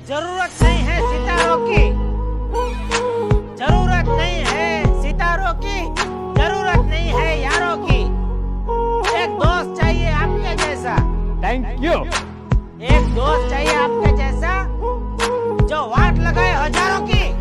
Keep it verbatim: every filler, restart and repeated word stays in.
जरूरत नहीं है सितारों की, जरूरत नहीं है सितारों की, जरूरत नहीं है यारों की। एक दोस्त चाहिए आपके जैसा। Thank you. एक दोस्त चाहिए आपके जैसा जो वाट लगाए हजारों की।